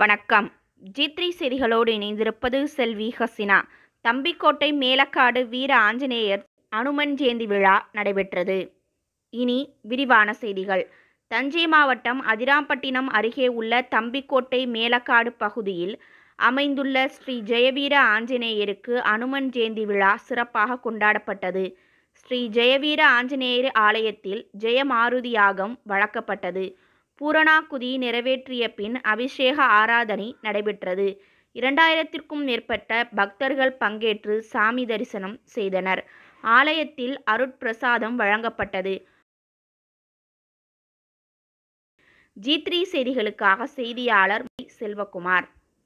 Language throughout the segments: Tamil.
வணக்கம். G3 செய்திகளோடு இணைந்திருப்பது செல்வி ஹசினா. தம்பிக்கோட்டை மேலக்காடு வீர ஆஞ்சநேயர் அனுமன் ஜெயந்தி விழா நடைபெற்றது. இனி விரிவான செய்திகள். தஞ்சை மாவட்டம் அதிராம்பட்டினம் அருகே உள்ள தம்பிக்கோட்டை மேலக்காடு பகுதியில் அமைந்துள்ள ஸ்ரீ ஜெயவீர ஆஞ்சநேயருக்கு அனுமன் ஜெயந்தி விழா சிறப்பாக கொண்டாடப்பட்டது. ஸ்ரீ ஜெயவீர ஆஞ்சநேயர் ஆலயத்தில் ஜெயமாருதி யாகம் வளர்க்கப்பட்டது. பூரணாகுதி நிறைவேற்றிய பின் அபிஷேக ஆராதனை நடைபெற்றது. 2000க்கும் மேற்பட்ட பக்தர்கள் பங்கேற்று சாமி தரிசனம் செய்தனர். ஆலயத்தில் அருட்பிரசாதம் வழங்கப்பட்டது. G3 செய்திகளுக்காக செய்தியாளர் செல்வகுமார்.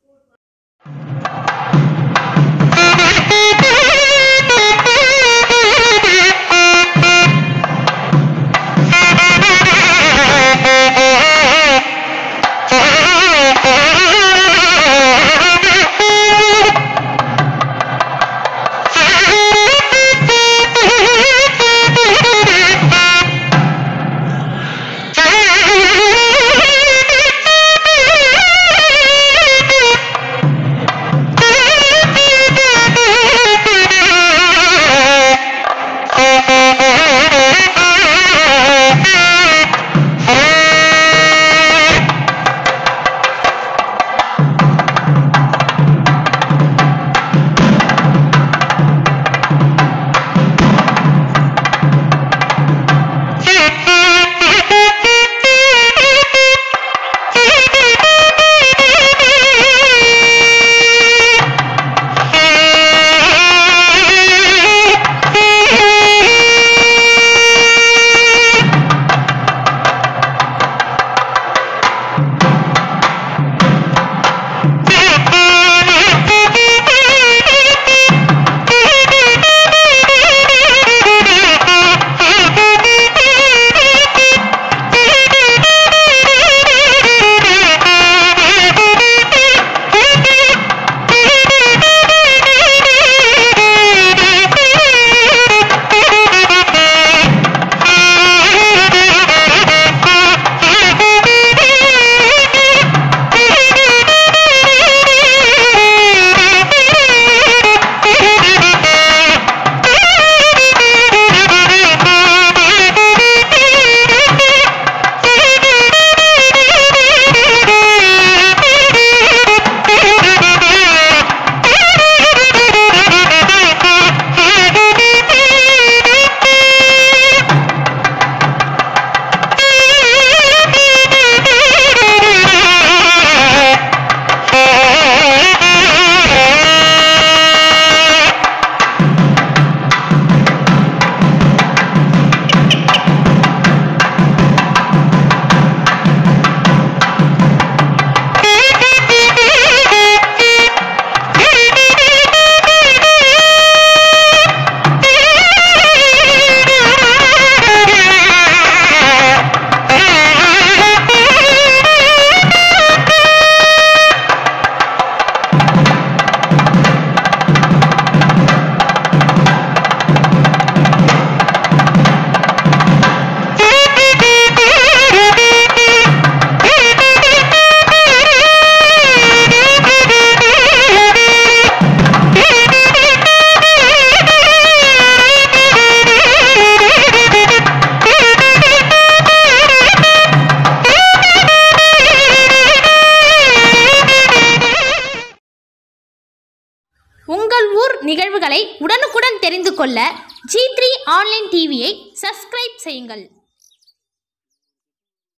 உங்கள் ஊர் நிகழ்வுகளை உடனுக்குடன் தெரிந்து கொள்ள G3 ஆன்லைன் டிவியை சப்ஸ்கிரைப் செய்யுங்கள்.